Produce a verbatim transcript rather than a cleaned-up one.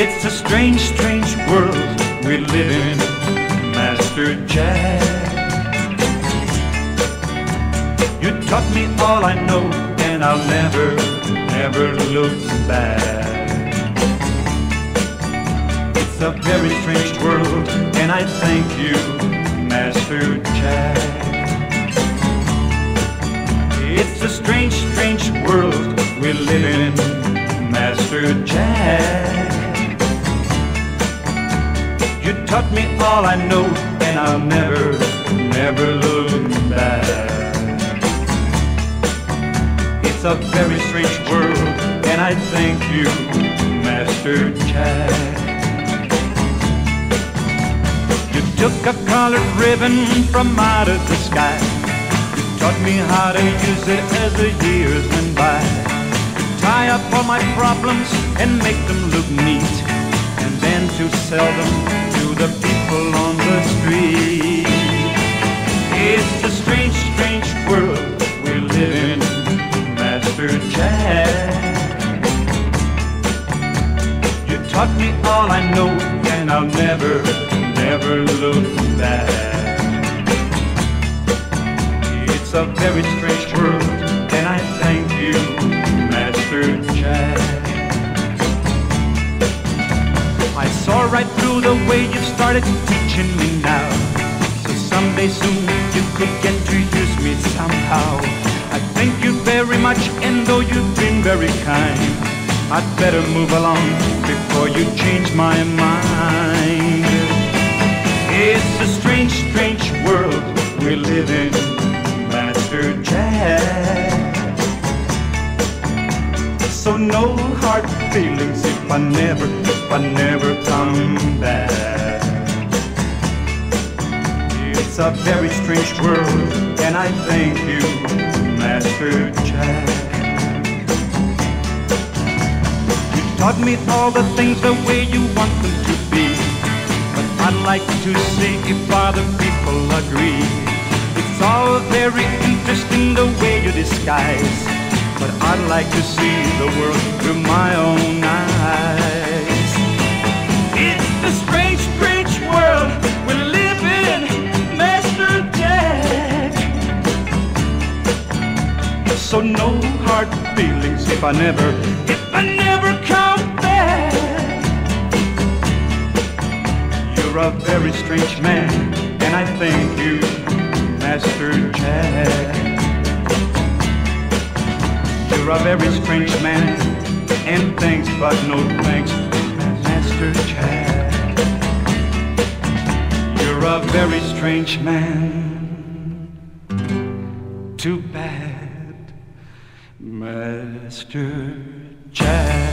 It's a strange, strange world we live in, Master Jack. You taught me all I know, and I'll never, never look back. It's a very strange world, and I thank you, Master Jack. It's a strange, strange world we live in, Master Jack. You taught me all I know, and I'll never, never look back. It's a very strange world, and I thank you, Master Jack. You took a colored ribbon from out of the sky. You taught me how to use it as the years went by. To tie up all my problems and make them look neat, and then to sell them to the people on the street. It's a strange, strange world we live in, Master Jack. You taught me all I know, and I'll never, never look back. It's a very strange world, and I thank you, Master Jack. I saw right through the way you started teaching me now. So someday soon you could get to use me somehow. I thank you very much, and though you've been very kind, I'd better move along before you change my mind. It's a strange, strange world we live in, Master Jack. So no hard feelings if I never, if I never come back. It's a very strange world, and I thank you, Master Jack. You taught me all the things the way you want them to be, but I'd like to see if other people agree. It's all very interesting the way you disguise, but I'd like to see the world through my own eyes. It's the strange, strange world we live in, Master Jack. So no hard feelings if I never, if I never come back. You're a very strange man, and I thank you, Master Jack. You're a very strange man, and thanks but no thanks, Master Jack. You're a very strange man. Too bad, Master Jack.